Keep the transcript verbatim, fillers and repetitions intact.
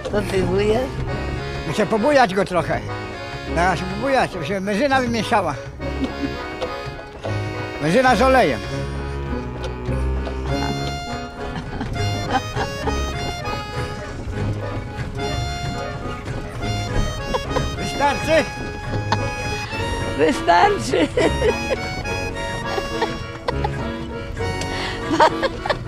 To ty bujesz? Muszę pobujać go trochę. Teraz się pobujać, żeby się benzyna wymieszała. Benzyna z olejem. Wystarczy? Wystarczy.